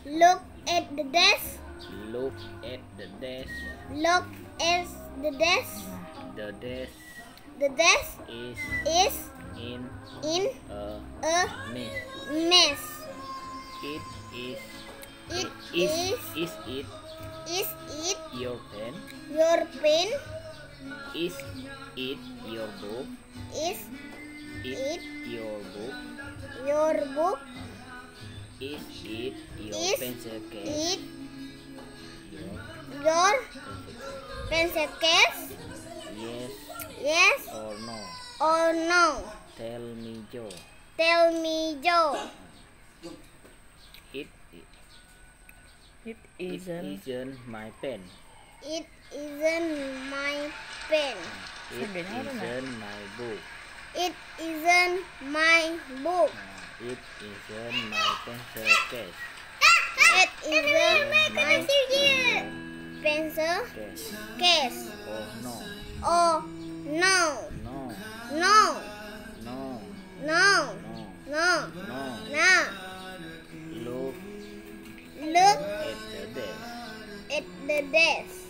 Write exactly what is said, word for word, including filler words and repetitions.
Look at the desk. Look at the desk. Look at the desk. The desk The desk is is in in a a mess. mess. It is It is is is it is it your pen? your pen? Is it your book? Is Is it your book? your book? Is it your Is pencil case? it Your your pencil pencil case. case? Yes Yes or no? or no? Tell me, Joe. Tell me, Joe. It It it isn't. isn't my pen. It isn't my pen. It Sabi na, ano na? isn't my book. It isn't my book. Uh, it isn't my pencil case. It isn't my my pencil Case. case. Oh no, Oh no, no, no, no, no, no, no, no. no. Look Look at the desk. at the desk.